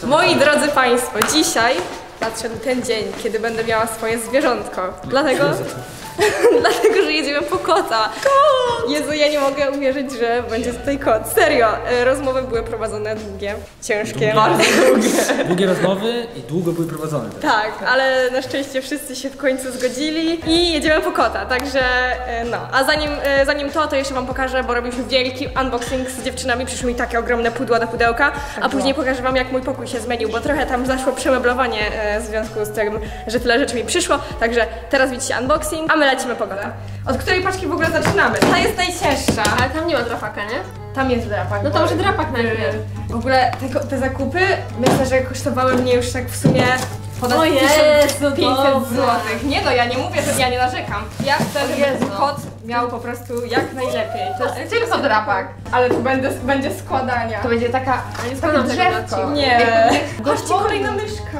Moi drodzy Państwo, dzisiaj nadszedł ten dzień, kiedy będę miała swoje zwierzątko. Dlatego, że jedziemy po kota. Jezu, ja nie mogę uwierzyć, że będzie tutaj kot. Serio, rozmowy były prowadzone długie, ciężkie. Bardzo długie. Długie rozmowy i długo były prowadzone. Tak, ale na szczęście wszyscy się w końcu zgodzili i jedziemy po kota, także no. A zanim to jeszcze wam pokażę, bo robiliśmy wielki unboxing z dziewczynami, przyszły mi takie ogromne pudła do pudełka, a później pokażę wam, jak mój pokój się zmienił, bo trochę tam zaszło przemeblowanie w związku z tym, że tyle rzeczy mi przyszło, także teraz widzicie unboxing, a my lecimy po kota. Od której paczki w ogóle zaczynamy? Ta jest najcięższa. Ale tam nie ma drapaka, nie? Tam jest drapak. No to może drapak najpierw. W ogóle te zakupy myślę, że kosztowały mnie już tak w sumie ponad 1500 zł. Nie no, ja nie mówię, że ja nie narzekam. Ja chcę, żeby kot miał po prostu jak najlepiej. To jest tylko drapak. Ale tu będzie składania. To będzie taka, nie składam drzewko. Nie. Gości kolejna myszka.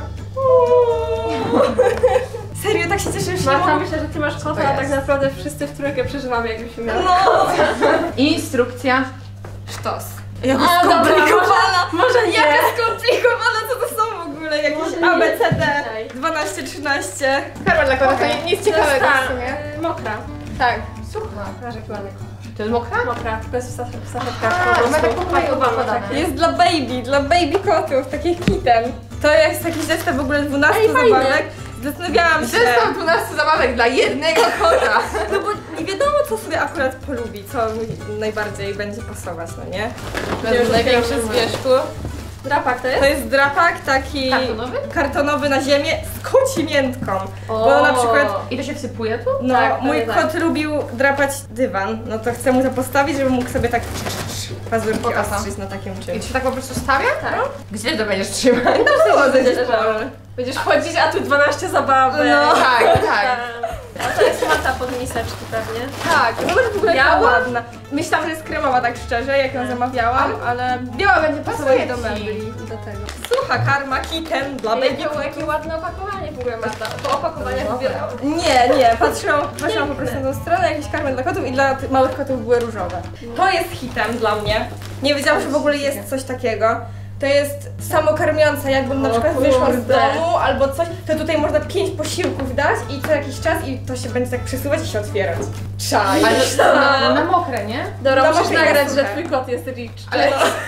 Serio, tak się cieszę, że Marta, myślę, że ty masz kota, a tak naprawdę wszyscy w trójkę przeżywamy, jakbyśmy mieli. No. Instrukcja. Sztos. Jaka skomplikowana. Może nie. Jaka skomplikowana, co to są w ogóle? Jakieś ABCD 12, 13. Karma dla kota, to nic ciekawego w sumie. Mokra. Tak. Sucha. Proszę, ładny kot. To jest mokra? Mokra, bez saszetka. Jest dla baby kotów, takich kitten. To jest jakiś zestaw w ogóle 12 zabawek. Zastanawiałam się. Zestaw 12 zabawek dla jednego kota. No bo nie wiadomo, co sobie akurat polubi, co najbardziej będzie pasować, no nie? To jest największy z wierzchu. Drapak to jest? To jest drapak taki kartonowy na ziemię z kocimiętką. Bo na przykład. I to się wsypuje tu? No, tak, mój kot lubił drapać dywan, no to chcę mu to postawić, żeby mógł sobie tak pazurki ostrzyć na takim czymś. I to się tak po prostu stawia? Tak. No. Gdzie to będziesz trzymać? No gdzieś Będziesz chodzić, a tu 12 zabawek. No. Tak. A to jest mata pod miseczki pewnie. Tak, no w ogóle biała ładna. Myślałam, że jest kremowa tak szczerze, jak ją zamawiałam, ale biała będzie pasować do mebli i do tego. Sucha karma, kitten dla baby. Jakie ładne opakowanie w ogóle Marta. Po opakowaniach wybierałam. Nie, patrzyłam po prostu na tą stronę, jakieś karmy dla kotów i dla małych kotów były różowe. To jest hitem dla mnie. Nie wiedziałam, że w ogóle jest coś takiego. To jest samokarmiąca, jakbym na przykład wyszła z domu albo coś, to tutaj można 5 posiłków dać i co jakiś czas i to się będzie tak przesuwać i się otwierać. Czaj. Ale na mokre, nie? Dobra, musisz nagrać, że twój kot jest rich. Ale...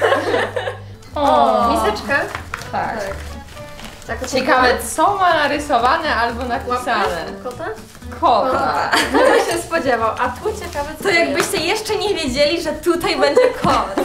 Miseczka? Tak. Ciekawe, co ma narysowane albo napisane. Kota? Kota. Kto się spodziewał, a tu ciekawe co to jakbyście jeszcze nie wiedzieli, że tutaj będzie kot.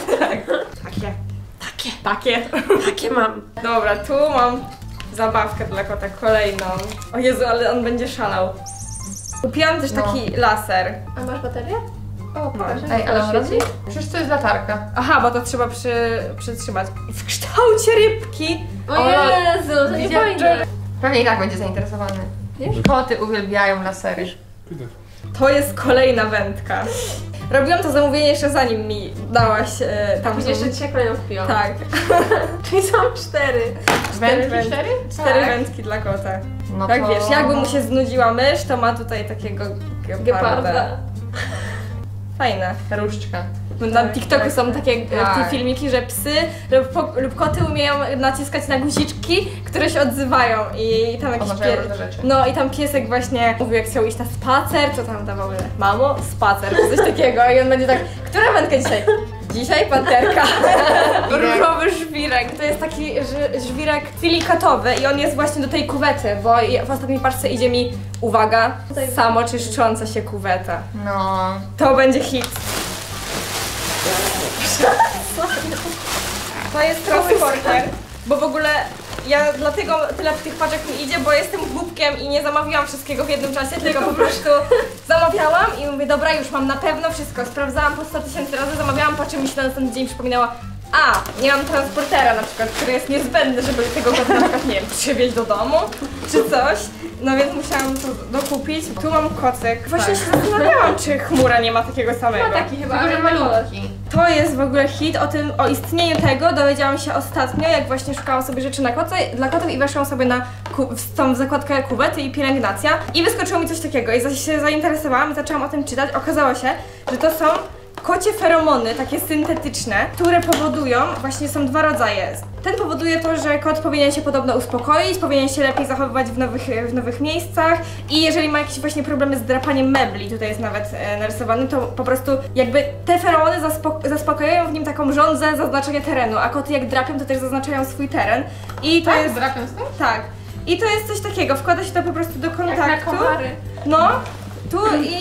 Takie mam. Dobra, tu mam zabawkę dla kota, kolejną. O Jezu, ale on będzie szalał. Kupiłam też taki laser. A masz baterię? O, no. Ej, ale on robi? Przecież to jest latarka. Aha, bo to trzeba przytrzymać. W kształcie rybki. O Jezu, to nie fajne. Pewnie i tak będzie zainteresowany. Koty uwielbiają lasery. To jest kolejna wędka. Robiłam to zamówienie jeszcze zanim mi dałaś tam. Później jeszcze dzisiaj kolejną kupiłam. Tak. Czyli są 4. Wędki? 4 Tak. wędki dla kota. No tak to... wiesz, jakby mu się znudziła mysz, to ma tutaj takiego geparda. Fajne. Różdżka. Na TikToku są takie filmiki, że psy lub koty umieją naciskać na guziczki, które się odzywają i tam jakiś no i tam piesek właśnie mówił, jak chciał iść na spacer, to tam dawały mamo, spacer, coś takiego i on będzie tak, która wędka dzisiaj? Dzisiaj panterka. Różowy żwirek. To jest taki żwirek filikatowy i on jest właśnie do tej kuwety, bo w ostatniej paczce idzie mi, uwaga, samoczyszcząca się kuweta. No. To będzie hit. To jest transporter, bo w ogóle ja dlatego tyle tych paczek mi idzie, bo jestem głupkiem i nie zamawiałam wszystkiego w jednym czasie, tylko po prostu zamawiałam i mówię, dobra, już mam na pewno wszystko. Sprawdzałam po 100 000 razy, zamawiałam, po czym mi się na następny dzień przypominała, a, nie mam transportera na przykład, który jest niezbędny, żeby tego kota na przykład, nie wiem, przywieźć do domu, czy coś. No więc musiałam to dokupić. Tu mam kocyk. Właśnie się zastanawiałam, czy chmura nie ma takiego samego. Ma taki chyba, ale malutki. To jest w ogóle hit. O istnieniu tego dowiedziałam się ostatnio, jak właśnie szukałam sobie rzeczy dla kotów i weszłam sobie w tą zakładkę kuwety i pielęgnacja i wyskoczyło mi coś takiego i się zainteresowałam i zaczęłam o tym czytać. Okazało się, że to są kocie feromony, takie syntetyczne, które powodują, właśnie są dwa rodzaje. Ten powoduje to, że kot powinien się podobno uspokoić, powinien się lepiej zachowywać w nowych miejscach i jeżeli ma jakieś właśnie problemy z drapaniem mebli, tutaj jest nawet narysowany, to po prostu jakby te feromony zaspokajają w nim taką żądzę zaznaczenia terenu, a koty jak drapią, to też zaznaczają swój teren. I to jest... drapią z tym? Tak. I to jest coś takiego, wkłada się to po prostu do kontaktu. Jak na komary. No, tu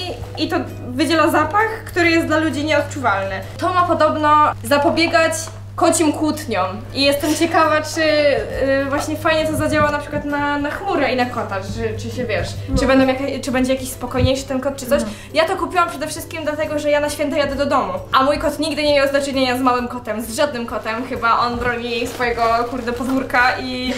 i to wydziela zapach, który jest dla ludzi nieodczuwalny. To ma podobno zapobiegać kocim kłótniom i jestem ciekawa, czy właśnie fajnie to zadziała na przykład na chmurę i na kota, czy się wiesz, czy będzie jakiś spokojniejszy ten kot, czy coś. Ja to kupiłam przede wszystkim dlatego, że ja na święta jadę do domu, a mój kot nigdy nie miał do czynienia z małym kotem, z żadnym kotem, chyba on broni swojego kurde podwórka i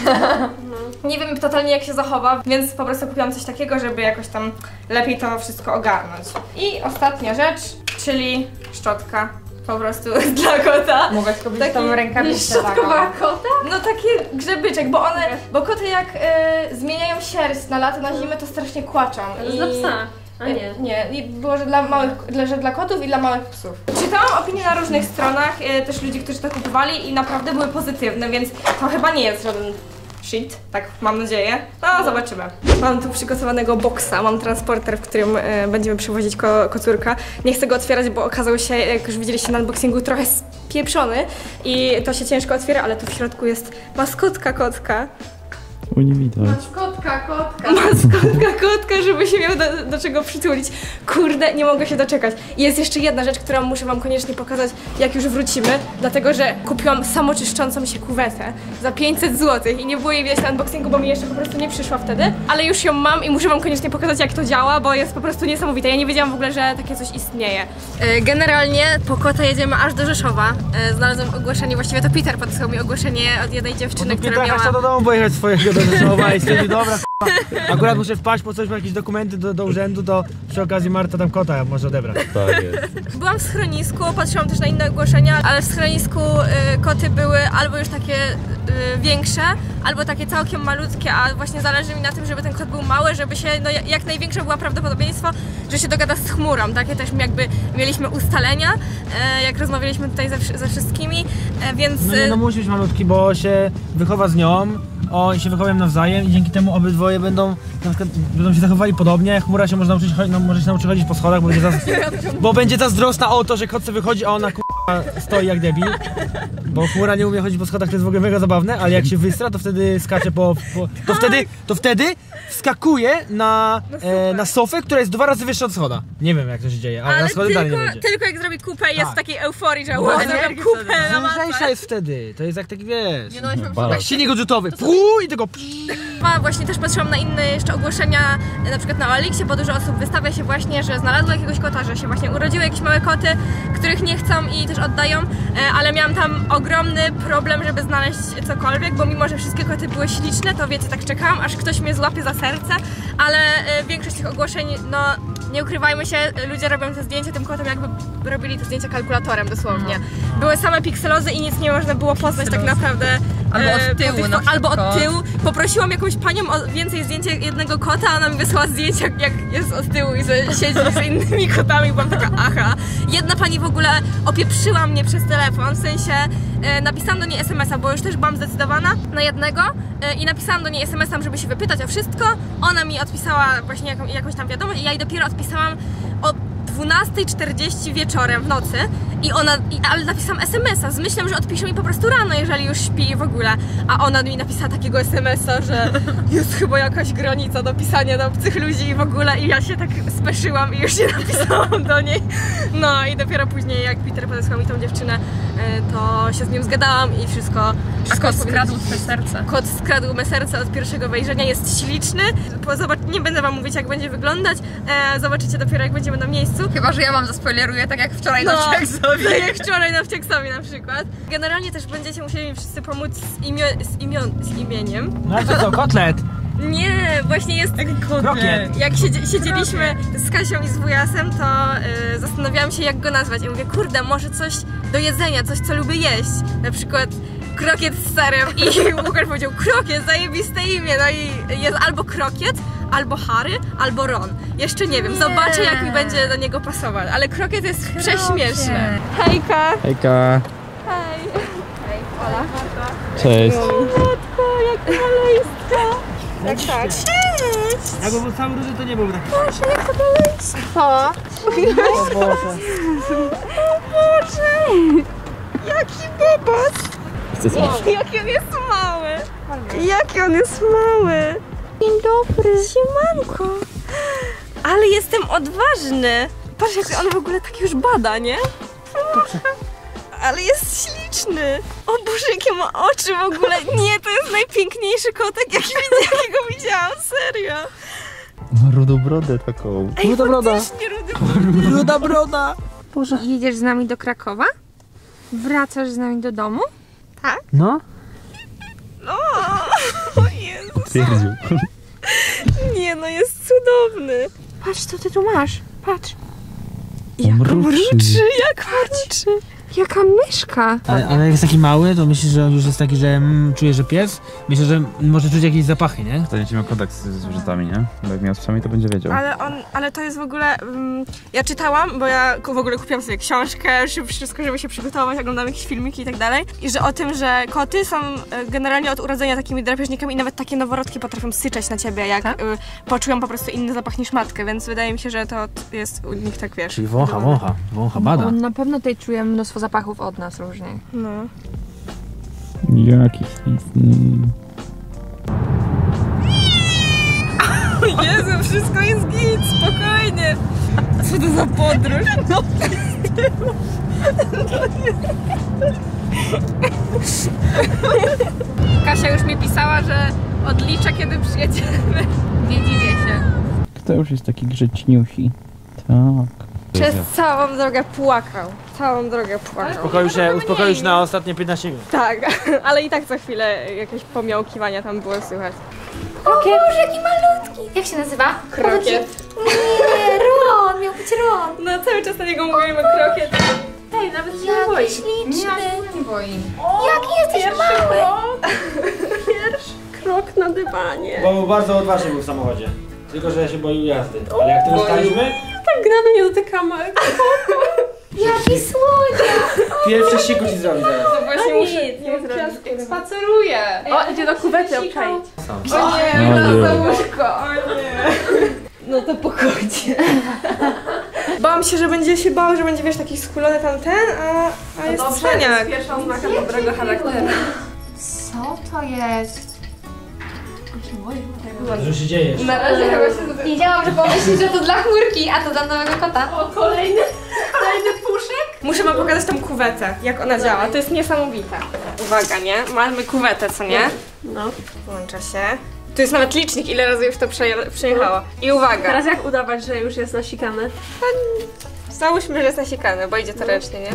nie wiem totalnie jak się zachowa, więc po prostu kupiłam coś takiego, żeby jakoś tam lepiej to wszystko ogarnąć. I ostatnia rzecz, czyli szczotka. Po prostu dla kota. Mogłaś kupić tą rękawicę. Szczotkowa kota? No taki grzebyczek, bo koty jak zmieniają sierść na lato, na zimę, to strasznie kłaczą. To jest dla psa. A nie. Nie, i było, że że dla kotów i dla małych psów. Czytałam opinie na różnych stronach, też ludzi, którzy to kupowali i naprawdę były pozytywne, więc to chyba nie jest żaden shit, tak mam nadzieję. No, zobaczymy. Mam tu przygotowanego boksa, mam transporter, w którym będziemy przywozić kocurka. Nie chcę go otwierać, bo okazał się, jak już widzieliście na unboxingu, trochę spieprzony i to się ciężko otwiera, ale tu w środku jest maskotka kotka. O, nie widać. Maskotka kotka. Maskotka kotka, żeby się miał do czego przytulić. Kurde, nie mogę się doczekać. I jest jeszcze jedna rzecz, którą muszę wam koniecznie pokazać, jak już wrócimy, dlatego że kupiłam samoczyszczącą się kuwetę za 500 zł i nie było jej widać na unboxingu, bo mi jeszcze po prostu nie przyszła wtedy, ale już ją mam i muszę wam koniecznie pokazać, jak to działa, bo jest po prostu niesamowite. Ja nie wiedziałam w ogóle, że takie coś istnieje. Generalnie po kota jedziemy aż do Rzeszowa. Znalazłam ogłoszenie, właściwie to Peter podesłał mi ogłoszenie od jednej dziewczyny, która miała... Peter do domu pojechać swojego do Rzeszowa i stwierdził, dobra, akurat muszę wpaść po coś, po jakieś dokumenty do urzędu, to przy okazji Marta tam kota może odebrać. Tak jest. Byłam w schronisku, patrzyłam też na inne ogłoszenia, ale w schronisku koty były albo już takie większe, albo takie całkiem malutkie, a właśnie zależy mi na tym, żeby ten kot był mały, żeby się, no jak największe było prawdopodobieństwo, że się dogada z chmurą. Takie też jakby mieliśmy ustalenia, jak rozmawialiśmy tutaj ze wszystkimi, więc... No musi być malutki, bo się wychowa z nią, oni się wychowują nawzajem i dzięki temu obydwoje będą się zachowali podobnie. Chmura się może się nauczyć chodzić po schodach, bo będzie zazdrosna o to, że kot sobie wychodzi, a ona stoi jak debil. Bo chmura nie umie chodzić po schodach, to jest w ogóle mega zabawne, ale jak się wystra, to wtedy skacze to wtedy wskakuje na sofę, która jest 2 razy wyższa od schoda. Nie wiem jak to się dzieje, ale na schody dalej nie będzie. Tylko jak zrobi kupę jest w takiej euforii, że zrobię kupę na lżejsza jest wtedy, to jest jak taki wiesz, jak silnik odrzutowy, i tego Właśnie też patrzyłam na inne jeszcze ogłoszenia, na przykład na Oliksie, bo dużo osób wystawia się właśnie, że znalazło jakiegoś kota, że się właśnie urodziły jakieś małe koty, których nie chcą i też oddają, ale miałam tam ogromny problem, żeby znaleźć cokolwiek, bo mimo, że wszystkie koty były śliczne, to wiecie, tak czekałam, aż ktoś mnie złapie za serce, ale większość tych ogłoszeń, no nie ukrywajmy się, ludzie robią te zdjęcia tym kotom, jakby robili te zdjęcia kalkulatorem dosłownie. Były same pikselozy i nic nie można było poznać tak naprawdę. Albo od tyłu na przykład. Albo od tyłu. Poprosiłam jakąś panią o więcej zdjęcia jednego kota, a ona mi wysłała zdjęcia, jak jest od tyłu i siedzi z innymi kotami. Byłam taka, aha. Jedna pani w ogóle opieprzyła mnie przez telefon, w sensie napisałam do niej SMS-a, bo już też byłam zdecydowana na jednego i napisałam do niej SMS-a, żeby się wypytać o wszystko. Ona mi odpisała właśnie jakąś tam wiadomość i ja jej dopiero odpisałam o 12:40 wieczorem w nocy ale napisałam SMS-a z myślą, że odpisze mi po prostu rano, jeżeli już śpi w ogóle, a ona mi napisała takiego SMS-a, że jest chyba jakaś granica do pisania do obcych ludzi i w ogóle i ja się tak speszyłam i już nie napisałam do niej. No i dopiero później jak Peter podesłał mi tą dziewczynę, to się z nią zgadałam i wszystko. A kot skradł twoje serce. Kot skradł me serce od pierwszego wejrzenia, jest śliczny. Nie będę wam mówić jak będzie wyglądać, zobaczycie dopiero jak będziemy na miejscu. Chyba, że ja wam zaspoileruję, tak jak wczoraj na Wcieksowi. Tak jak wczoraj na Wcieksowi na przykład. Generalnie też będziecie musieli mi wszyscy pomóc z imieniem. No ale co, kotlet? Nie, właśnie jest krokiet. Jak siedzieliśmy z Kasią i z wujasem, to zastanawiałam się jak go nazwać i mówię, kurde, może coś do jedzenia, coś co lubię jeść. Na przykład krokiet z serem i Łukasz powiedział krokiet, zajebiste imię, no i jest albo krokiet, albo Harry, albo Ron. Jeszcze nie wiem, zobaczę jak mi będzie do niego pasować, ale krokiet jest prześmieszny. Hejka! Hejka! Hej! Hej, Ola. Cześć! Matko, jak maleństwo! Jak tak? Cześć! Jakby był cały róży, to nie byłby taki. Boże, jak to maleństwo! O Boże! O Boże! Jaki bobas! Jaki on jest mały! Jaki on jest mały! Dzień dobry! Siemanko! Ale jestem odważny! Patrz, jak on w ogóle tak już bada, nie? Ale jest śliczny! O Boże, jakie ma oczy w ogóle! Nie, to jest najpiękniejszy kotek, jakiego widziałam, serio! Ma rudą brodę taką. Ej, Ruda broda. faktycznie rudy. Ruda broda! Boże. Jedziesz z nami do Krakowa? Wracasz z nami do domu? Tak? No? No, o Jezu. Twierdził. Nie no, jest cudowny. Patrz, co ty tu masz. Patrz. Jak Mruczy. mruczy, jak mruczy. Jaka myszka. Ale jak jest taki mały, to myślisz, że on już jest taki, że czuje, że pies? Myślę, że może czuć jakieś zapachy, nie? To będzie miał kontakt z zwierzętami, nie? Bo jak miał z psami, to będzie wiedział. Ale to jest w ogóle... ja czytałam, bo ja w ogóle kupiłam sobie książkę, wszystko, żeby się przygotować, oglądam jakieś filmiki i tak dalej. I że o tym, że koty są generalnie od urodzenia takimi drapieżnikami i nawet takie noworodki potrafią syczeć na ciebie, jak poczują po prostu inny zapach niż matkę, więc wydaje mi się, że to jest u nich tak, wiesz... Czyli wącha, bada. On na pewno tutaj czuje mnóstwo zapachów od nas różnych. No. Jaki śliczny. Jezu, wszystko jest git, spokojnie. Co to za podróż? No, Kasia już mi pisała, że odlicza, kiedy przyjedziemy. Nie dziwię się. Kto już jest taki grzeczniusi? Tak. Przez całą drogę płakał. Całą drogę płakał. Uspokoił się na ostatnie 15 minut. Tak, ale i tak co chwilę jakieś pomiałkiwania tam było słychać. O Boże, jaki malutki! Jak się nazywa? Krokiet. Nie, Ron, miał być Ron. No cały czas na niego mówimy krokiet. Ej, nawet się nie boi. Jaki śliczny. Nie boi. Jaki jesteś mały. Pierwszy krok na dywanie. Bo bardzo odważny był w samochodzie. Tylko, że się boił jazdy. Ale jak tu staliśmy, Tak gramy nie dotykamy. Jaki słodziak. pierwszy siku ci zrobi teraz. To właśnie muszę zrobić. Spaceruje. O, idzie do kuwety obczaić. Sam. O nie, No nie. za łóżko, o nie. No to pochodzi. Bałam się, że będzie się bał, że będzie, wiesz, taki skulony tamten, a jest cwaniak. Pierwsza oznaka dobrego charakteru. Co to jest? Co się dzieje? Na razie chyba się Wiedziałam, że pomyślisz, że to dla chmurki, a to dla nowego kota. O, kolejny puszek? Muszę wam pokazać tą kuwetę, jak ona działa. To jest niesamowite. Uwaga, nie? Mamy kuwetę, co nie? No. Włącza się. Tu jest nawet licznik, ile razy już to przejechało. I uwaga. Teraz jak udawać, że już jest nasikane? Załóżmy, że jest nasikany, bo idzie to ręcznie, nie?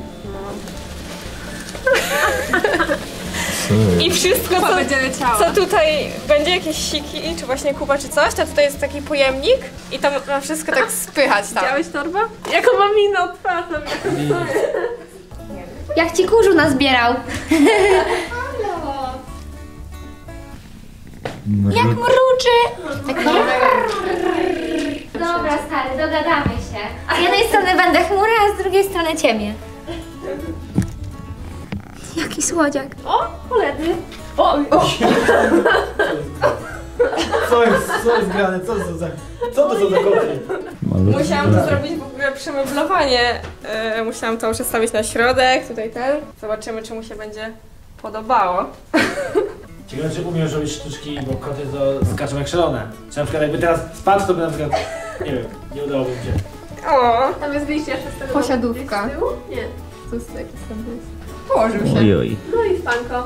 I wszystko, co, będzie leciało. co tutaj będzie, jakieś siki, czy właśnie kupa, czy coś, to tutaj jest taki pojemnik i tam ma wszystko tak spychać tam. Widziałeś torbę? Jaką mam minę od twarzy? Jak ci kurzu nazbierał. Jak mruczy. Tak. Dobra, stary, dogadamy się. Z jednej strony będę chmurę, a z drugiej strony ciebie. Jaki słodziak. O, poledy. O, Co jest grane? Co to są za koty? Musiałam to zrobić w ogóle przemeblowanie. Musiałam to przestawić na środek, tutaj ten. Zobaczymy, czy mu się będzie podobało. Ciekawe, czy umiesz robić sztuczki, bo koty to skaczą jak szalone. Czy na przykład jakby teraz spadł, to by na przykład, nie wiem, nie udałoby mi się. O, tam jest wyjście jeszcze z tego. Posiadówka. Z tyłu? Nie. Co jest taki sobie? Położył się. Ojoj. No i spanko.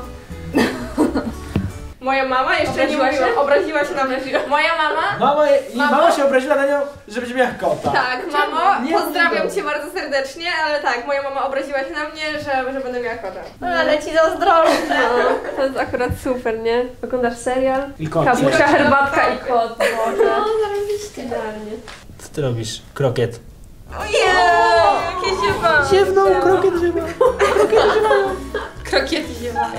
moja mama jeszcze Obraziła nie się? mówiła, obraziła się na mnie. Moja mama? Mama się obraziła na nią, że będzie miała kota. Tak, mamo, Nie pozdrawiam mówią. cię bardzo serdecznie, ale tak, moja mama obraziła się na mnie, że będę miała kota. Ale ci zazdroszczę. No, to jest akurat super, nie? Oglądasz serial? I kot. Kapusia, herbatka i kot. Boże. No, zarobiście. Idealnie. Co ty robisz? Krokiet. Ojej, jakie ziewa. Ziewnął, krokiet ziewnął. Krokiety ziewają.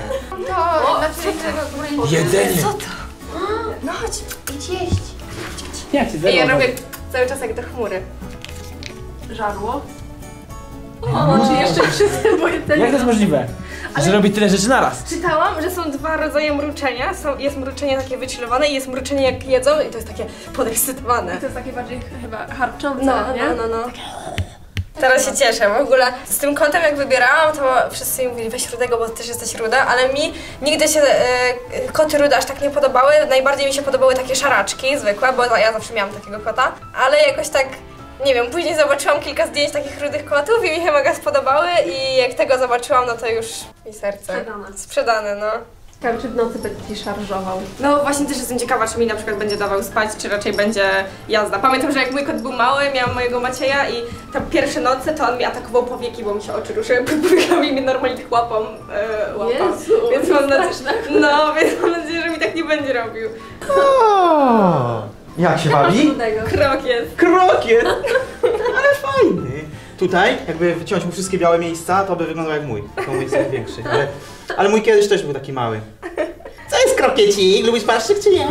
Jedzenie! Co to? No chodź, idź jeść. Jak się Ja robię cały czas jak do chmury. Żarło? O, czy jeszcze wszyscy bo jedzenie. Jak to jest możliwe? Że robi tyle rzeczy naraz. Czytałam, że są dwa rodzaje mruczenia. Jest mruczenie takie wychillowane i jest mruczenie jak jedzą i to jest takie podekscytowane. To jest takie bardziej chyba harczące, nie? No. Teraz się cieszę. W ogóle z tym kotem jak wybierałam, to wszyscy mi mówili weź rudego, bo ty też jesteś ruda, ale mi nigdy się koty rude aż tak nie podobały. Najbardziej mi się podobały takie szaraczki zwykłe, bo ja zawsze miałam takiego kota, ale jakoś tak nie wiem, później zobaczyłam kilka zdjęć takich rudych kotów i mi się mega spodobały i jak tego zobaczyłam, no to już mi serce sprzedane, no. Ciekawe, czy w nocy będzie ci szarżował. No właśnie też jestem ciekawa, czy mi na przykład będzie dawał spać, czy raczej będzie jazda. Pamiętam, że jak mój kot był mały, miałam mojego Macieja i tam pierwsze noce to on mi atakował powieki, bo mi się oczy ruszyły pod powiekami i mi normalnie tak łapał. Jezu, więc mam nadzieję, że mi tak nie będzie robił. O, jak się bawi? Krokiet. Krokiet! Ale fajny. Tutaj, jakby wyciąć mu wszystkie białe miejsca, to by wyglądał jak mój. To mój jest największy. Ale mój kiedyś też był taki mały. Co jest krokiecik? Lubisz paszczyk czy nie?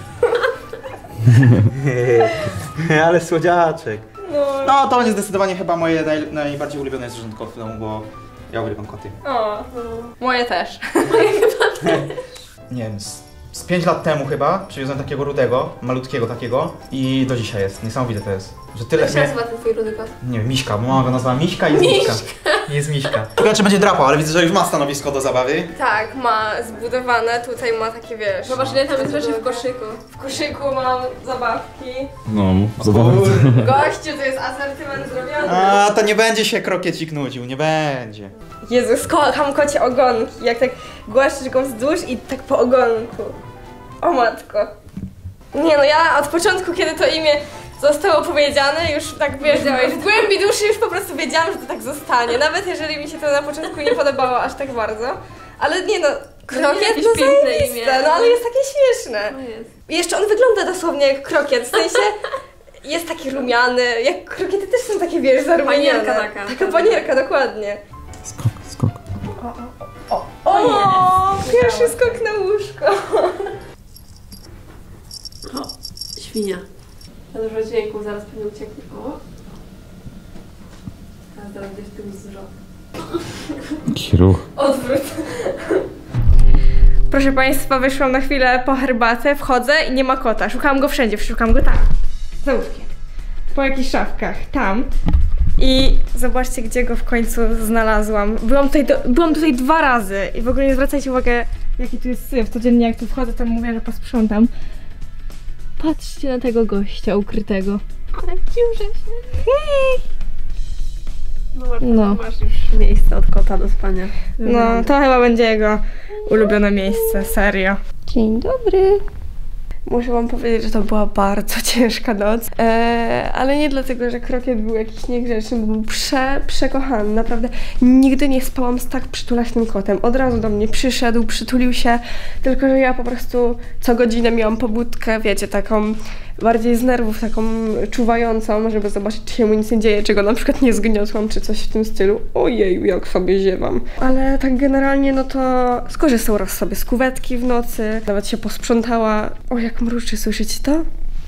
Ale słodziaczek. No to będzie zdecydowanie chyba moje najbardziej ulubione zwierzątko w domu, bo ja uwielbiam koty. Moje też. Nie wiem, z 5 lat temu chyba przywiozłem takiego rudego, malutkiego takiego i do dzisiaj jest. Niesamowite to jest. Że tyle. Jak się nazywa ten twój rudy kot? Nie wiem, Miśka, bo mama go nazwała Miśka i jest Miśka. Jest Miśka. Ciekawe, czy będzie drapał, ale widzę, że już ma stanowisko do zabawy. Tak, ma zbudowane, tutaj ma takie, wiesz... Zobacz, ile tam jest rzeczy w koszyku. W koszyku mam zabawki. No, zobaczmy. Gościu, to jest asortyment zrobiony. A, to nie będzie się krokiecik nudził, nie będzie. Jezus, kocham kocie ogonki, jak tak głaszczysz go wzdłuż i tak po ogonku. O matko. Nie no, ja od początku, kiedy to imię zostało powiedziane, już tak wiesz, w głębi duszy już po prostu wiedziałam, że to tak zostanie. Nawet jeżeli mi się to na początku nie podobało aż tak bardzo. Ale nie no, krokiet no zajebiste, no ale jest takie śmieszne. I jeszcze on wygląda dosłownie jak krokiet, w sensie jest taki rumiany, jak krokiety też są takie, wiesz, zarumienione. Panierka taka. Taka panierka, dokładnie. Skok. O, pierwszy skok na łóżko. O, świnia. Na dużo dźwięku, zaraz pewnie ucieknie. O. A zaraz gdzieś tu zrząd. Jakiś ruch. Odwrót. Proszę Państwa, wyszłam na chwilę po herbatę, wchodzę i nie ma kota. Szukałam go wszędzie, szukałam go tam. Za łóżkiem. Po jakichś szafkach, tam. I zobaczcie, gdzie go w końcu znalazłam. Byłam tutaj 2 razy i w ogóle nie zwracajcie uwagę, jaki tu jest syf. Codziennie jak tu wchodzę, to mówię, że posprzątam. Patrzcie na tego gościa ukrytego. Ale ciurzę się. Hej! No, masz już miejsce od kota do spania. No, to chyba będzie jego ulubione miejsce, serio. Dzień dobry. Muszę wam powiedzieć, że to była bardzo ciężka noc, ale nie dlatego, że krokiet był jakiś niegrzeczny, bo był przekochany, naprawdę nigdy nie spałam z tak przytulaśnym kotem. Od razu do mnie przyszedł, przytulił się, tylko że ja po prostu co godzinę miałam pobudkę, wiecie, taką bardziej z nerwów, taką czuwającą, żeby zobaczyć, czy się mu nic nie dzieje, czego na przykład nie zgniotłam, czy coś w tym stylu. Ojeju, jak sobie ziewam. Ale tak generalnie, no to skorzystał raz sobie z kuwetki w nocy, nawet się posprzątała. O, jak mruczy, słyszycie to?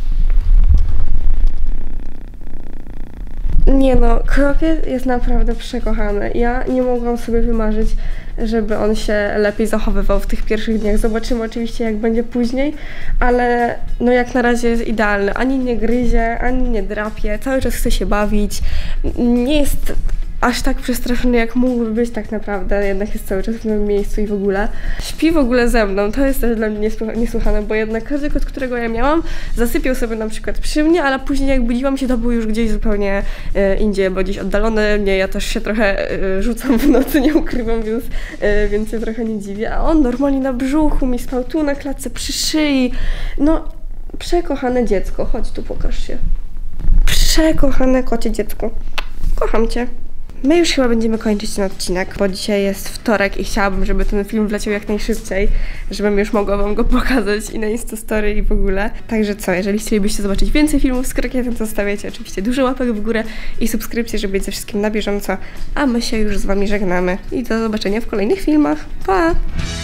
Nie no, krokiet jest naprawdę przekochany. Ja nie mogłam sobie wymarzyć, żeby on się lepiej zachowywał w tych pierwszych dniach. Zobaczymy oczywiście, jak będzie później, ale no jak na razie jest idealny. Ani nie gryzie, ani nie drapie, cały czas chce się bawić. Nie jest aż tak przestraszony, jak mógłby być tak naprawdę, jednak jest cały czas w nowym miejscu i w ogóle. Śpi w ogóle ze mną, to jest też dla mnie niesłychane, bo jednak każdy kot, którego ja miałam, zasypiał sobie na przykład przy mnie, ale później jak budziłam się, to był już gdzieś zupełnie indziej, bo gdzieś oddalony mnie, ja też się trochę rzucam w nocy, nie ukrywam, więc się trochę nie dziwię, a on normalnie na brzuchu mi spał, tu na klatce, przy szyi, no przekochane dziecko, chodź tu, pokaż się. Przekochane kocie dziecko, kocham cię. My już chyba będziemy kończyć ten odcinek, bo dzisiaj jest wtorek i chciałabym, żeby ten film wleciał jak najszybciej, żebym już mogła wam go pokazać i na Instastory i w ogóle. Także co, jeżeli chcielibyście zobaczyć więcej filmów z Krokietem, to zostawiajcie oczywiście dużo łapek w górę i subskrypcję, żeby być ze wszystkim na bieżąco, a my się już z wami żegnamy i do zobaczenia w kolejnych filmach. Pa!